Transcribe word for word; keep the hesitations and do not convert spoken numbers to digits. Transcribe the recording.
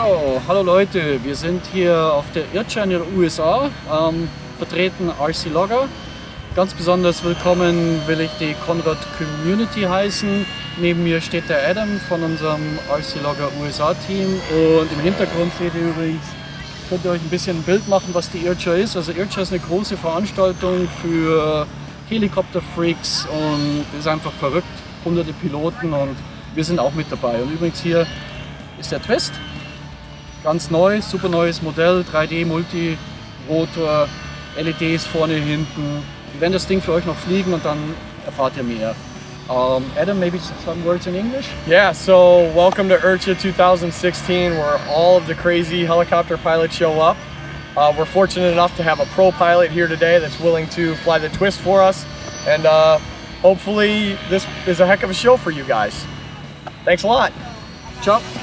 So, hallo Leute, wir sind hier auf der IRCHA in den U S A, ähm, vertreten R C Logger. Ganz besonders willkommen will ich die Konrad Community heißen. Neben mir steht der Adam von unserem R C Logger U S A Team und im Hintergrund seht ihr übrigens, könnt ihr euch ein bisschen ein Bild machen, was die IRCHA ist. Also IRCHA ist eine große Veranstaltung für Helikopterfreaks und ist einfach verrückt, hunderte Piloten und wir sind auch mit dabei. Und übrigens hier ist der Twist. Ganz neu, super neues Modell, drei D Multirotor, L E Ds vorne, hinten. Wir werden das Ding für euch noch fliegen und dann erfahrt ihr mehr. Um, Adam, maybe some words in English? Yeah, so welcome to IRCHA two thousand sixteen, where all of the crazy helicopter pilots show up. Uh, we're fortunate enough to have a pro pilot here today that's willing to fly the Twist for us, and uh, hopefully this is a heck of a show for you guys. Thanks a lot. Ciao.